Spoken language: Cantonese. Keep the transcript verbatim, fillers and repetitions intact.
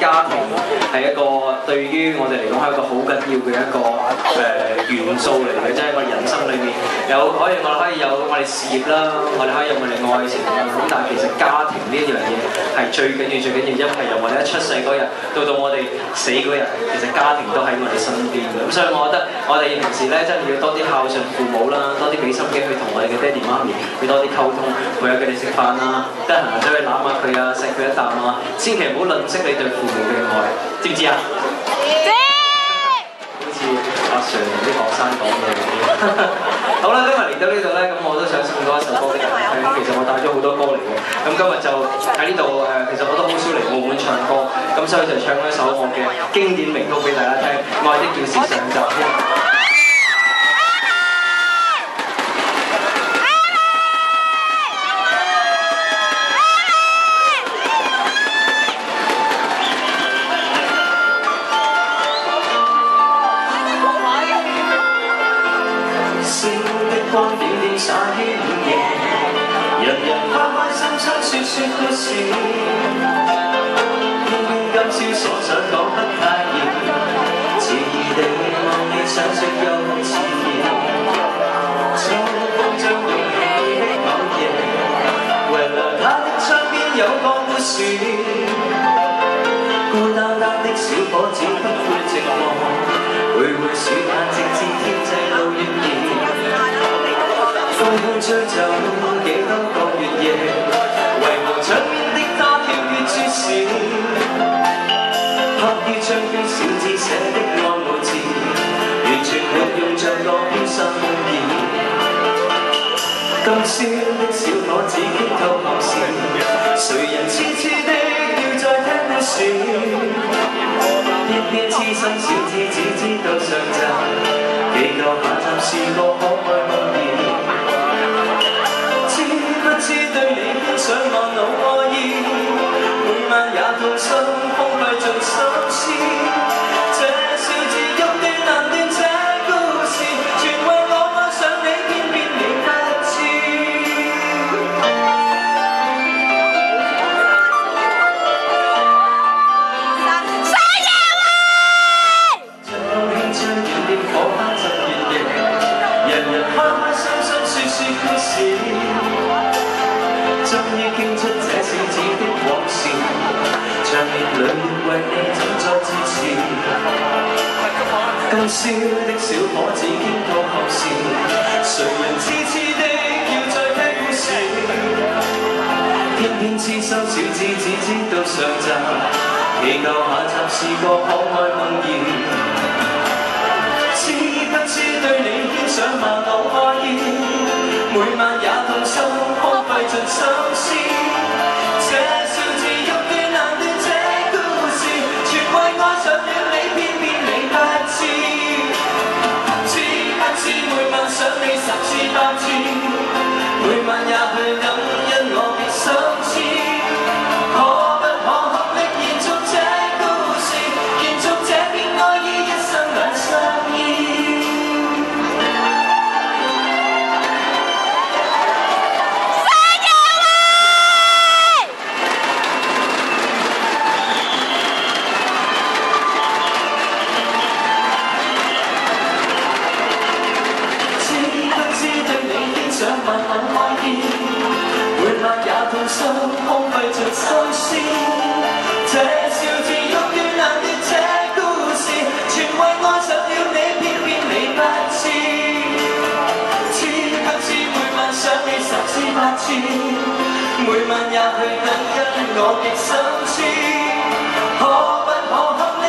家庭係一個對於我哋嚟講係一個好緊要嘅一個誒、呃、元素嚟嘅，即係我哋人生裏面有可以我哋可以有我哋事業啦，我哋可以有我哋愛情啦，咁但係其實家庭呢一樣嘢係最緊要最緊要，因為由我哋一出世嗰日到到我哋死嗰日，其實家庭都喺我哋身邊嘅，咁所以我覺得我哋平時咧真係要多啲孝順父母啦，多啲俾心機去同我哋嘅爹哋媽咪去多啲溝通，陪下佢哋食飯啦，得閒走去攬下佢啊，錫佢一啖啊，千祈唔好吝嗇你對父母嘅愛，知唔知啊？知。好似阿 Sir 同啲學生講嘅咁。好啦，今日嚟到呢度咧，咁我都想送多一首歌俾大家聽。其實我帶咗好多歌嚟嘅，咁今日就喺呢度誒，其實我都好少嚟澳門唱歌，咁所以就唱一首我嘅經典名曲俾大家聽，《愛的叫是上集》。灑於午夜，人人開開心心説説故事，偏偏今宵所想講不太易，遲疑地望你想説又遲疑，秋風將湧起的某夜，為了他的窗邊有個故事，孤單單的小伙子不會寂寞，徘徊樹下直至天際路越遠。風風吹走幾多個月夜，為何窗邊的他跳躍絕時，刻於窗邊小字寫的愛慕字，完全沒用像個偏心夢兒。今宵的小伙子傾透後事，誰人痴痴的要再聽故事，偏偏痴心小子只知道上集，祈求下集是個可愛夢兒。不知對你偏想我老愛意，每晚也痛心，空費盡心思。這小子欲斷難斷這故事，全為我愛上你，偏偏你不知。生日會！將輕將遠的火花浸月夜，人人開開心心説説故事。終於傾出這小子的往事，長年累月為你怎再支持。今宵的小伙子傾吐後事，誰人痴痴的要再聽故事，偏偏痴心小子只知道上集，祈求下集是個可愛夢兒。知不知對你偏想萬老愛意，每晚也痛心，荒廢盡心思。這小子欲斷難斷這故事，全為愛上了你，偏偏你不知。知不知每晚想你十次百次，每晚也去感恩我極心知。可不可合力延續這故事，延續這片愛意，一生兩相依。萬萬愛意，每晚也痛心，空費盡心思。這小子欲斷難斷這故事，全為愛上了你，偏偏你不知。知不知每晚想你十次百次，每晚也去感恩我極心知。可不可合